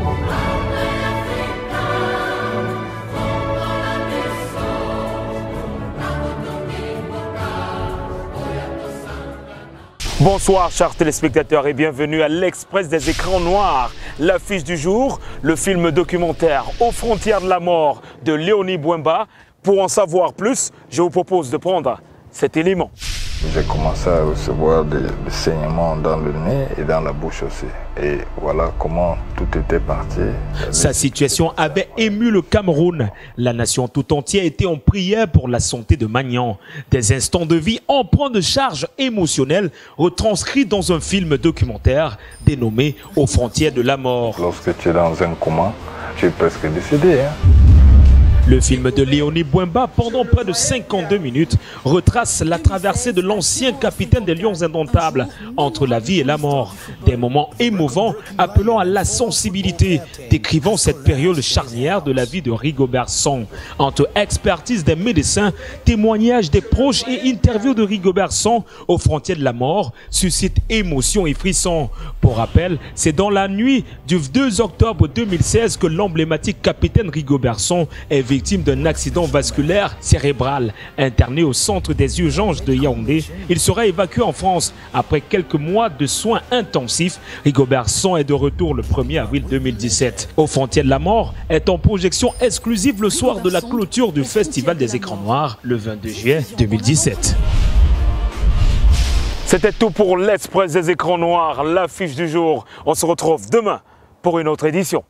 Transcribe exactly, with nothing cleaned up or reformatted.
Bonsoir chers téléspectateurs et bienvenue à l'Express des écrans noirs. L'affiche du jour, le film documentaire Aux frontières de la mort de Léonie Bouemba. Pour en savoir plus, je vous propose de prendre cet élément. J'ai commencé à recevoir des, des saignements dans le nez et dans la bouche aussi. Et voilà comment tout était parti. Sa situation avait ému le Cameroun. La nation tout entière était en prière pour la santé de Magnan. Des instants de vie empreints de charges émotionnelles retranscrits dans un film documentaire dénommé Aux frontières de la mort. Lorsque tu es dans un coma, tu es presque décédé. Hein? Le film de Léonie Bouemba, pendant près de cinquante-deux minutes, retrace la traversée de l'ancien capitaine des Lions indomptables entre la vie et la mort. Des moments émouvants appelant à la sensibilité, décrivant cette période charnière de la vie de Rigobert Song. Entre expertise des médecins, témoignages des proches et interviews de Rigobert Song aux frontières de la mort suscite émotion et frisson. Pour rappel, c'est dans la nuit du deux octobre deux mille seize que l'emblématique capitaine Rigobert Song est victime d'un accident vasculaire cérébral. Interné au centre des urgences de Yaoundé, il sera évacué en France après quelques mois de soins intensifs. Rigobert Song est de retour le premier avril deux mille dix-sept. Aux frontières de la mort est en projection exclusive le soir de la clôture du Festival des écrans noirs le vingt-deux juillet deux mille dix-sept. C'était tout pour l'Express des écrans noirs, l'affiche du jour. On se retrouve demain pour une autre édition.